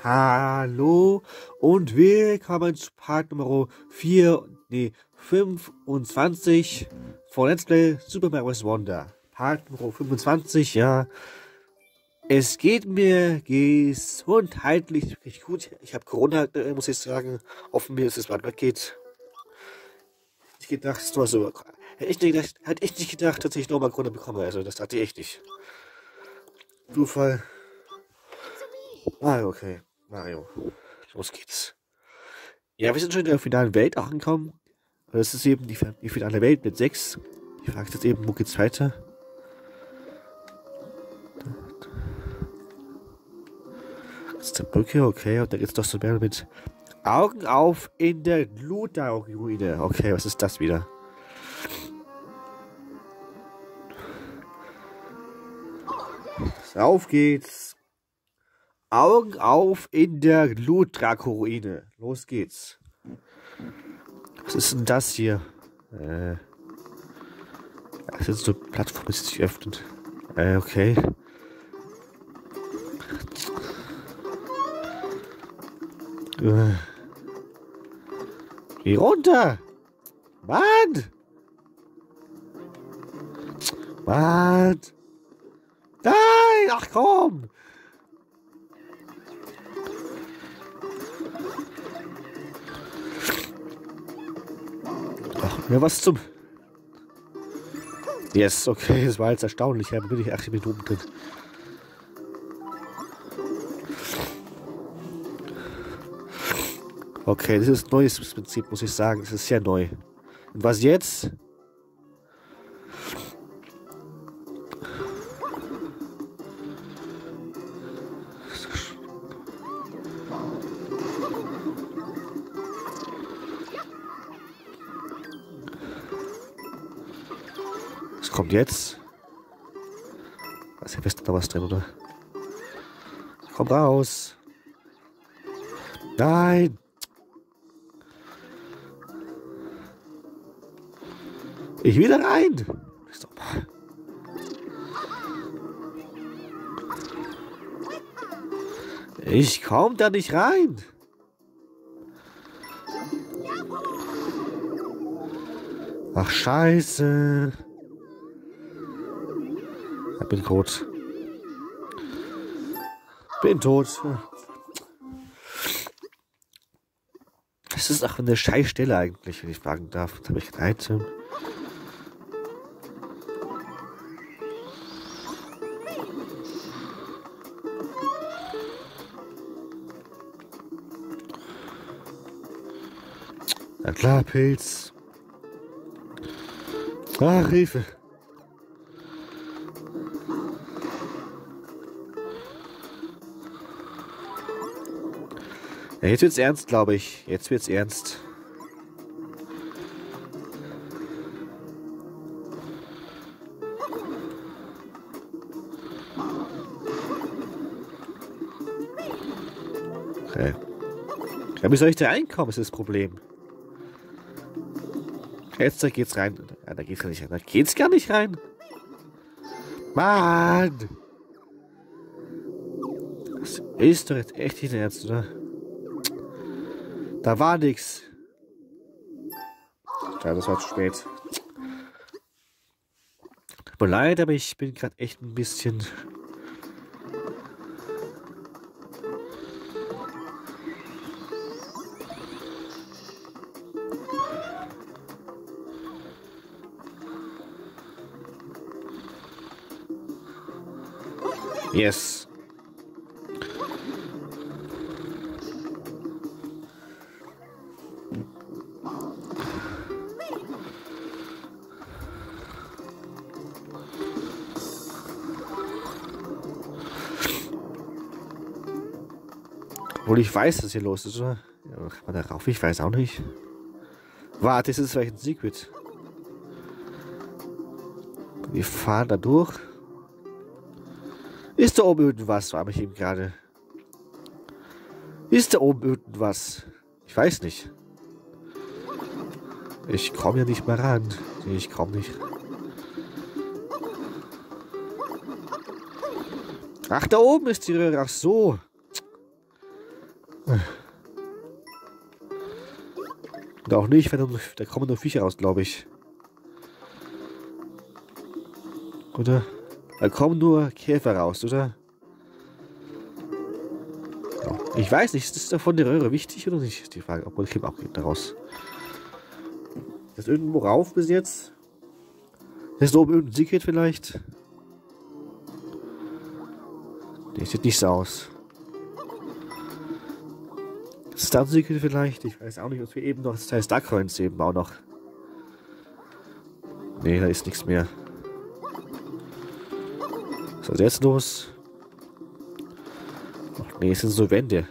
Hallo und willkommen zu Part Nummer 25 von Let's Play Super Mario Bros. Wonder. Part Nummer 25, ja. Es geht mir gesundheitlich wirklich gut. Ich habe Corona, muss ich sagen. Hoffen wir, dass es bald weggeht. Ich gedacht, es war so. Hätte echt nicht gedacht, dass ich nochmal Corona bekomme. Also, das dachte ich echt nicht. Zufall. Ah, okay. Mario. Los geht's. Ja, wir sind schon in der finalen Welt angekommen. Das ist eben die finale Welt mit 6. Ich frage jetzt eben, wo geht's weiter? Das ist die Brücke, okay. Und dann geht's doch so mehr mit Augen auf in der Ludau-Ruine. Okay, was ist das wieder? Auf geht's. Augen auf in der Glutraco-Ruine. Los geht's. Was ist denn das hier? Das ist so eine Plattform, die sich öffnet. Okay. Geh runter! Mann! Mann! Nein! Ach komm! Ja, was zum... Yes, okay, das war jetzt erstaunlich. Ja, bin ich 8 Minuten drin. Okay, das ist ein neues Prinzip, muss ich sagen. Das ist sehr neu. Und was jetzt? Was kommt jetzt? Was ist da was drin, oder? Komm raus! Nein! Ich will da rein! Ich komm da nicht rein! Ach, scheiße! Ich bin tot. Bin tot. Das ist auch eine Scheißstelle eigentlich, wenn ich fragen darf. Jetzt habe ich kein Item. Na klar, Pilz. Ach, Hilfe. Ja, jetzt wird's ernst, glaube ich. Jetzt wird's ernst. Okay. Ja, wie soll ich da reinkommen, ist das Problem. Jetzt geht's rein. Ja, da geht's gar nicht rein. Da geht's gar nicht rein. Mann! Das ist doch jetzt echt nicht ernst, oder? Da war nix. Ja, das war zu spät. Tut mir leid, aber ich bin gerade echt ein bisschen... Yes. Obwohl ich weiß, dass hier los ist, oder? Ja, kann man da rauf? Ich weiß auch nicht. Warte, ist es vielleicht ein Secret? Wir fahren da durch. Ist da oben irgendwas? War mich eben gerade. Ist da oben irgendwas? Ich weiß nicht. Ich komme ja nicht mehr ran. Ich komme nicht. Ach, da oben ist die Röhre. Ach so. Und auch nicht, wenn da kommen nur Viecher raus, glaube ich. Oder? Da kommen nur Käfer raus, oder? Ja. Ich weiß nicht, ist das davon die Röhre wichtig oder nicht? Ist die Frage. Obwohl, ich auch da raus. Ist das irgendwo rauf bis jetzt? Ist da oben irgendein Secret vielleicht? Nee, sieht nicht so aus. Ist da ein Secret vielleicht? Ich weiß auch nicht, was wir eben noch. Das heißt, Darkcoins eben auch noch. Nee, da ist nichts mehr. Was ist jetzt los? Ach nee, es sind so Wände.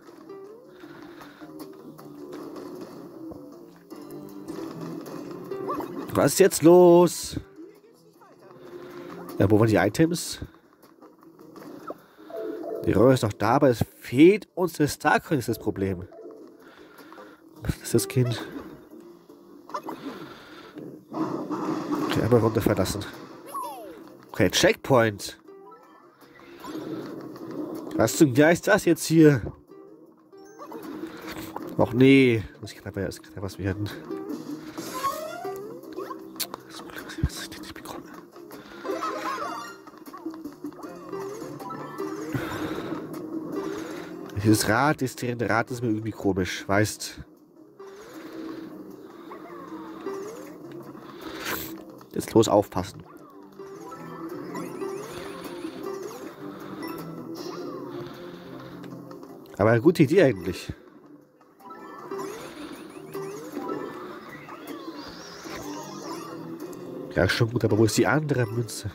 Was ist jetzt los? Ja, wo waren die Items? Die Röhre ist noch da, aber es fehlt uns der Starcoin, ist das Problem. Was ist das Kind? Okay, einmal runterfallen lassen. Okay, Checkpoint. Was zum Geist ist das jetzt hier? Och nee. Muss ich knapp was werden. Was ich nicht bekomme. Dieses Rad, das drehende Rad ist mir irgendwie komisch, weißt. Jetzt los aufpassen. Aber eine gute Idee eigentlich. Ja, schon gut, aber wo ist die andere Münze?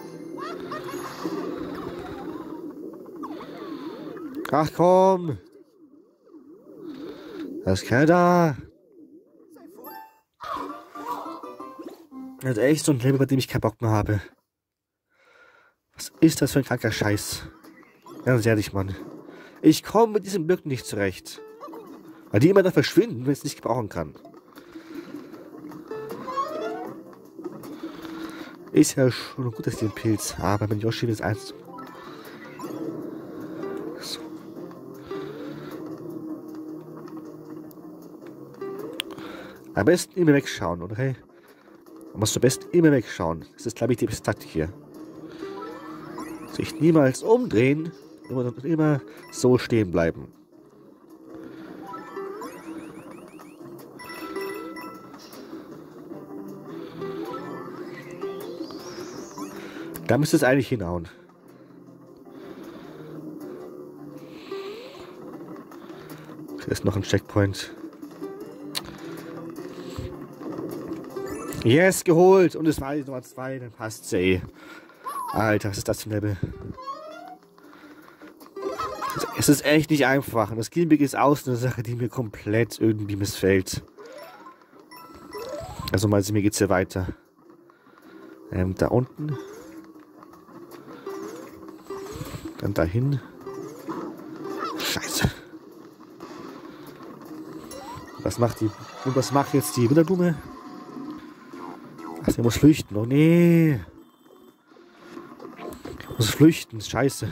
Ach komm! Da ist keiner da! Das ist echt so ein Leben, bei dem ich keinen Bock mehr habe. Was ist das für ein kranker Scheiß? Ganz ehrlich, Mann. Ich komme mit diesen Blöcken nicht zurecht. Weil die immer da verschwinden, wenn ich es nicht gebrauchen kann. Ist ja schon gut, dass die einen Pilz haben, wenn Yoshi will es eins. So. Am besten immer wegschauen, oder? Hey? Man muss am besten immer wegschauen. Das ist, glaube ich, die beste Taktik hier. Sich niemals umdrehen, immer so stehen bleiben. Da müsste es eigentlich hinhauen. Hier ist noch ein Checkpoint. Yes, geholt! Und es war die Nummer 2, dann passt's ja eh. Alter, was ist das für ein Level? Es ist echt nicht einfach. Und das Gimmick ist auch eine Sache, die mir komplett irgendwie missfällt. Also mal sehen, mir geht's hier weiter. Da unten. Dann dahin. Scheiße. Was macht die? Und was macht jetzt die Winterblume? Ach, der muss flüchten. Oh nee. Ich muss flüchten. Scheiße.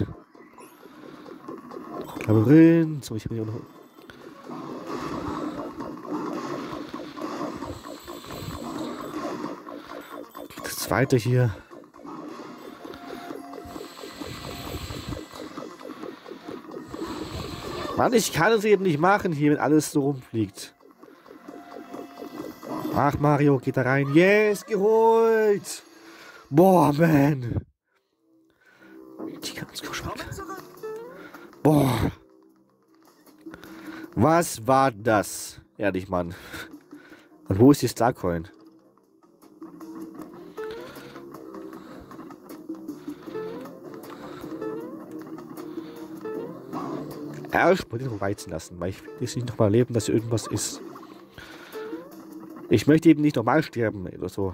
Labyrinth. So, ich bin hier noch. Geht es weiter hier? Mann, ich kann es eben nicht machen hier, wenn alles so rumfliegt. Ach, Mario, geht da rein. Yes, geholt. Boah, man. Die ganz geschmeckt. Boah. Was war das? Ehrlich, Mann. Und wo ist die Starcoin? Erstmal den weizen lassen, weil ich will jetzt nicht nochmal erleben, dass hier irgendwas ist. Ich möchte eben nicht normal sterben oder so.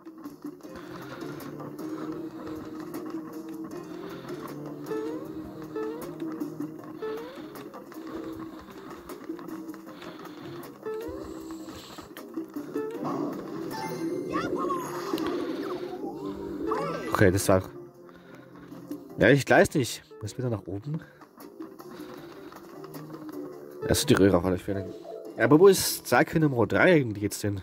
Okay, das war... Ja, ich weiß nicht. Muss wieder nach oben? Das ist die Röhre auf alle Fälle. Ja, aber wo ist Zyklon Nummer 3 eigentlich jetzt denn?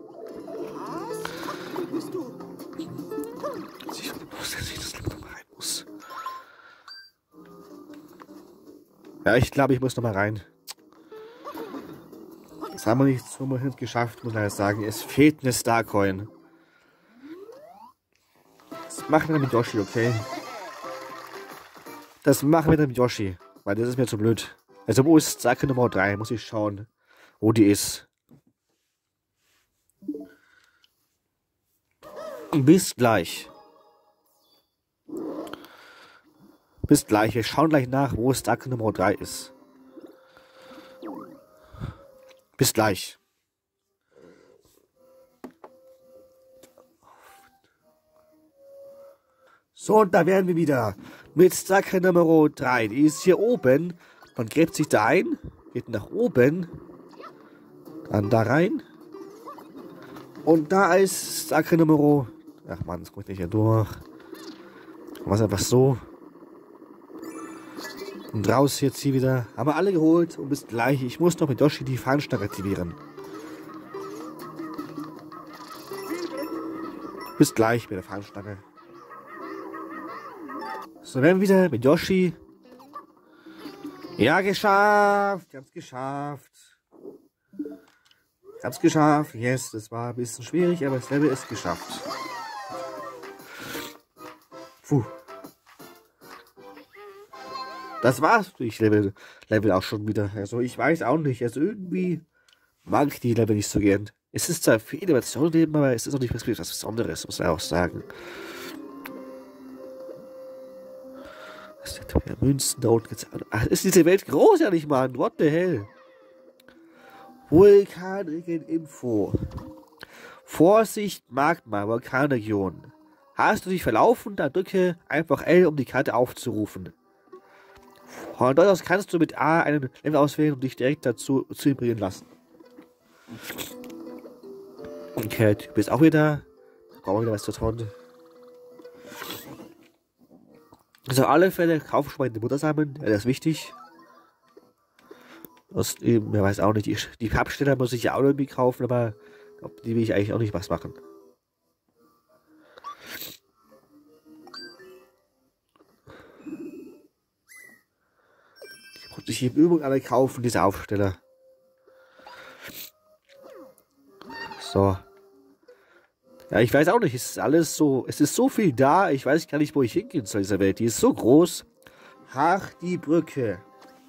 Ja, ich glaube, ich muss noch mal rein. Das haben wir nicht so geschafft, muss ich leider sagen. Es fehlt eine Starcoin. Das machen wir mit Yoshi, okay? Das machen wir dann mit Yoshi. Weil das ist mir zu blöd. Also wo ist Starcoin Nummer 3? Muss ich schauen, wo die ist. Bis gleich. Bis gleich. Wir schauen gleich nach, wo Starcoin Nummer 3 ist. Bis gleich. So, und da wären wir wieder mit Starcoin Nummer 3. Die ist hier oben. Man gräbt sich da ein, geht nach oben, dann da rein. Und da ist Starcoin Nummer... Ach man, das kommt nicht hier durch. Was einfach so. Und raus jetzt hier wieder. Haben wir alle geholt und bis gleich. Ich muss noch mit Yoshi die Fahnenstange aktivieren. Bis gleich mit der Fahnenstange. So, werden wir wieder mit Yoshi. Ja, geschafft. Wir haben es geschafft. Ich habe es geschafft. Yes, das war ein bisschen schwierig, aber das Level ist geschafft. Puh. Das war's durch Level auch schon wieder. Also ich weiß auch nicht. Also irgendwie mag ich die Level nicht so gern. Es ist zwar viel Innovation drin, aber es ist auch nicht was Besonderes, muss ich auch sagen. Das sind ja Münzen da unten. Ach, ist diese Welt großartig, Mann. What the hell? Vulkanregion-Info. Vorsicht, Magma, Vulkanregion. Hast du dich verlaufen? Dann drücke einfach L, um die Karte aufzurufen. Von dort aus kannst du mit A einen Level auswählen, um dich direkt dazu zu vibrieren lassen. Okay, du bist auch wieder. Brauchen wir wieder was zu tun. Also auf alle Fälle kaufen schon mal den Muttersamen. Ja, das ist wichtig. Das, wer weiß auch nicht. Die Pappsteller muss ich ja auch irgendwie kaufen, aber die will ich eigentlich auch nicht was machen. Die muss ich in Übung alle kaufen, diese Aufsteller. So. Ja, ich weiß auch nicht, es ist alles so, es ist so viel da, ich weiß gar nicht, wo ich hingehen soll in dieser Welt. Die ist so groß. Ach, die Brücke.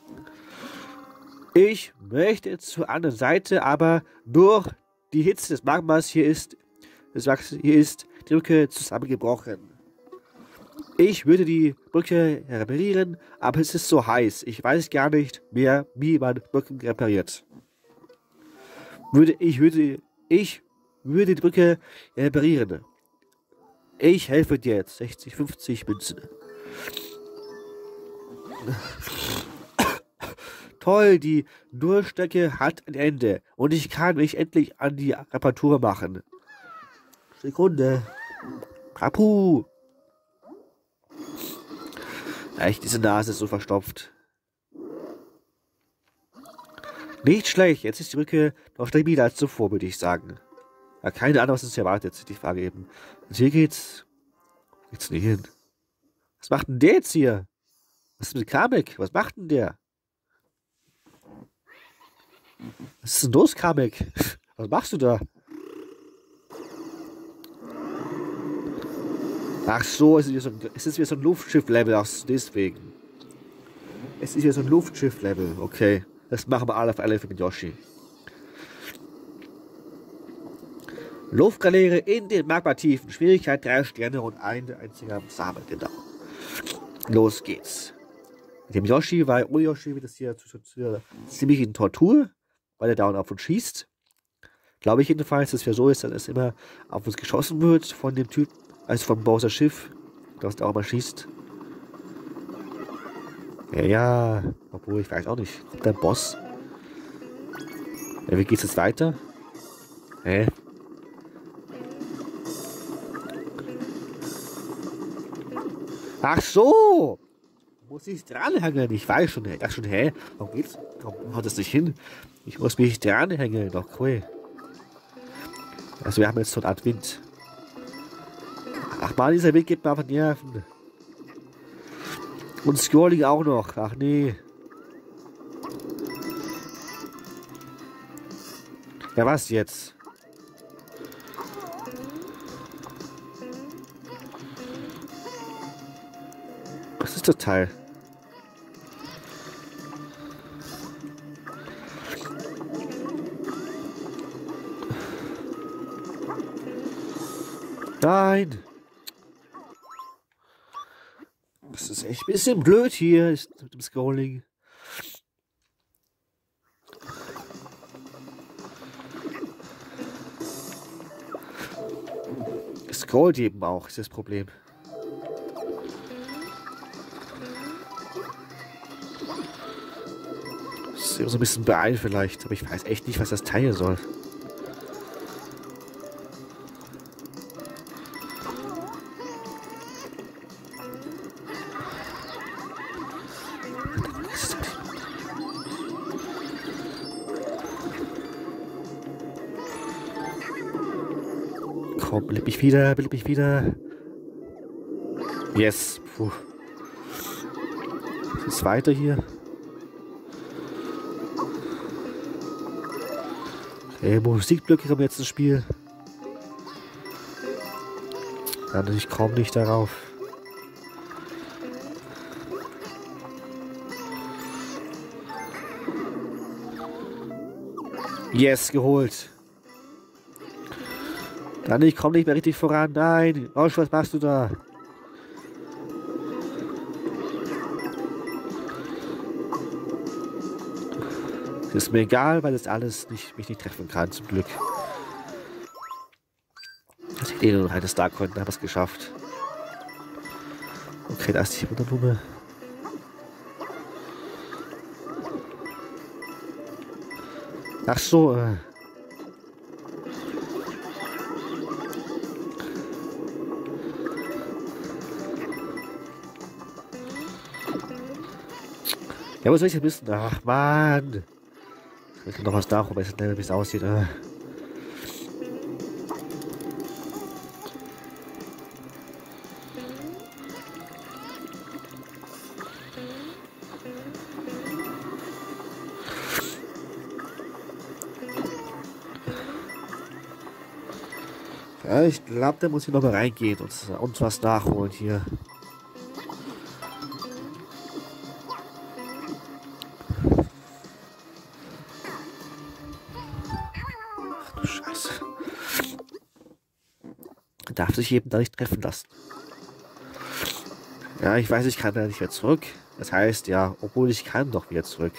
Ich möchte zur anderen Seite, aber durch die Hitze des Magmas hier ist die Brücke zusammengebrochen. Ich würde die Brücke reparieren, aber es ist so heiß. Ich weiß gar nicht mehr, wie man Brücken repariert. Ich würde die Brücke reparieren. Ich helfe dir jetzt. 60, 50 Münzen. Toll, die Durchstrecke hat ein Ende. Und ich kann mich endlich an die Reparatur machen. Sekunde. Kapu. Echt, diese Nase ist so verstopft. Nicht schlecht. Jetzt ist die Brücke noch stabiler als zuvor, würde ich sagen. Ja, keine Ahnung, was uns hier erwartet, die Frage eben. Und hier geht's. Wo geht's denn hin? Was macht denn der jetzt hier? Was ist mit Kamek? Was macht denn der? Was ist denn los, Kamek? Was machst du da? Ach so, es ist wieder so ein Luftschiff-Level, deswegen. Es ist wieder so ein Luftschiff-Level, okay. Das machen wir alle auf alle mit Yoshi. Luftgaleere in den Magmatiefen. Schwierigkeit 3 Sterne und ein einziger Samen, genau. Los geht's. Mit dem Yoshi, weil ohne Yoshi wird es hier ziemlich in Tortur, weil er dauernd auf uns schießt. Glaube ich jedenfalls, dass es so ist, dass es immer auf uns geschossen wird von dem Typ, also vom Bowser Schiff, das da auch mal schießt. Ja, obwohl ich weiß auch nicht. Kommt der Boss? Ja, wie geht's jetzt weiter? Hä? Ach so! muss ich dranhängen. Ich weiß schon, ich dachte schon, hä? Warum geht's? Warum haut das nicht hin? Ich muss mich dranhängen. Doch, cool. Also wir haben jetzt so eine Art Wind. Ach man, dieser Wind gibt mir einfach Nerven. Und Scrolling auch noch. Ach nee. Ja, was jetzt? Was ist das Teil? Nein! Das ist echt ein bisschen blöd hier mit dem Scrolling. Es scrollt eben auch, ist das Problem. Das ist so ein bisschen beeilt vielleicht, aber ich weiß echt nicht, was das Teil soll. Komm, beleb mich wieder, beleb mich wieder. Yes. Puh. Was ist weiter hier? Okay, Musikblöcke kommen jetzt ins Spiel. Ich komme nicht darauf. Yes, geholt. Dann ich komme nicht mehr richtig voran. Nein, Rausch, was machst du da? Das ist mir egal, weil das alles mich nicht treffen kann, zum Glück. Das ist eh nur eine Starcoin, da haben wir es geschafft. Okay, da ist die Wunderblume. Ach so, ja, was soll ich denn wissen? Ach, Mann. Ich will noch was nachholen, wie es aussieht. Ach, ja, ich glaube, da muss ich noch mal reingehen und was nachholen hier. Darf sich eben da nicht treffen lassen. Ja, ich weiß, ich kann da nicht mehr zurück. Das heißt, ja, obwohl ich kann doch wieder zurück.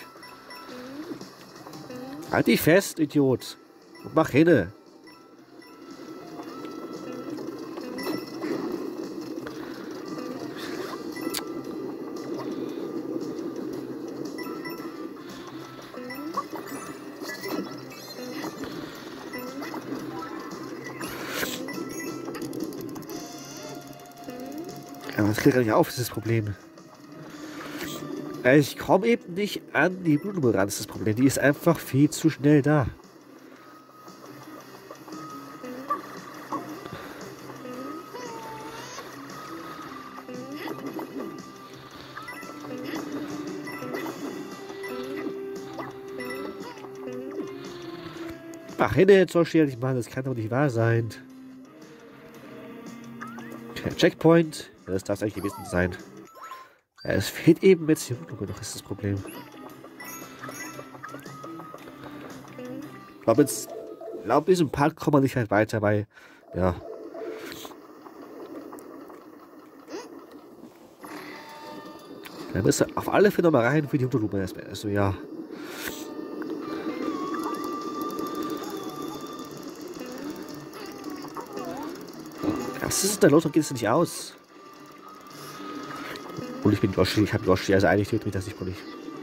Halt dich fest, Idiot. Und mach hin. Aber das kriegt gar nicht auf, das ist das Problem. Ich komme eben nicht an die Blume ran, das ist das Problem. Die ist einfach viel zu schnell da. Ach, hinne, soll ich nicht machen, das kann doch nicht wahr sein. Okay, Checkpoint. Ja, das darf es eigentlich gewesen sein. Ja, es fehlt eben jetzt die Blume noch, ist das Problem. Ich glaube, in diesem Part kommen wir nicht halt weiter, weil, ja. Dann müssen wir auf alle Fälle nochmal rein für die Unterlupe erstmal. Also, ja. Was ist denn da los? Warum geht es nicht aus? Und ich bin Yoshi, ich habe Yoshi, also eigentlich tut mich das nicht wohl nicht.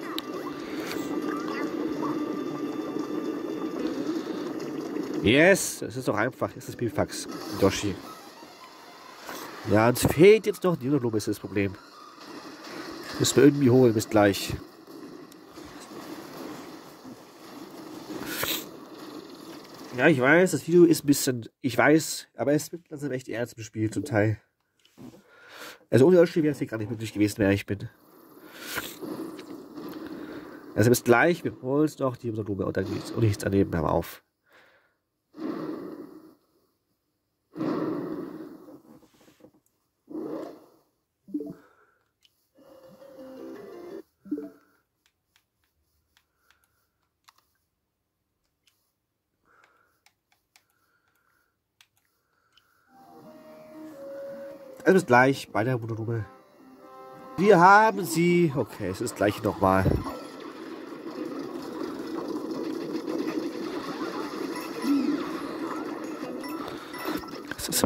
Yes, das ist doch einfach, das ist Bifax, Yoshi. Ja, uns fehlt jetzt noch die Unterblume, ist das Problem. Müssen wir irgendwie holen. Bis gleich. Ja, ich weiß, das Video ist ein bisschen... Ich weiß, aber es wird langsam echt ernst im Spiel zum Teil. Also ohne Spiel wäre es hier gar nicht möglich gewesen, wer ich bin. Also bis gleich, wir holen uns noch die Blume und dann geht's und nichts daneben haben auf. Also bis gleich bei der Wunderlume. Wir haben sie. Okay, es ist gleich nochmal. Es ist.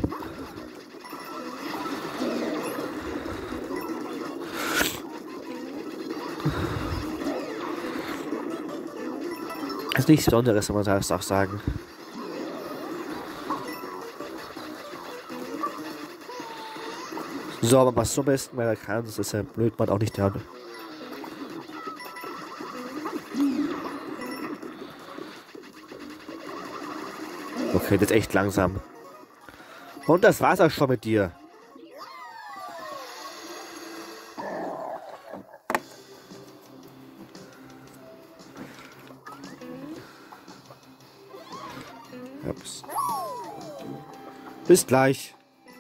Es ist nichts Besonderes, kann man das auch sagen. So, aber was zum besten, weil er kann, das ist ja blöd, man auch nicht hören. Okay, das ist echt langsam. Und das war's auch schon mit dir. Ups. Bis gleich.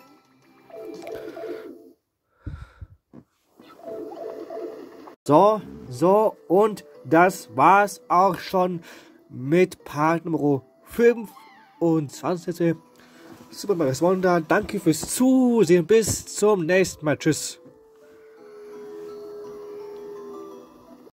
So, und das war's auch schon mit Part Nummer 25. Super Mario Wonder. Danke fürs Zusehen. Bis zum nächsten Mal. Tschüss.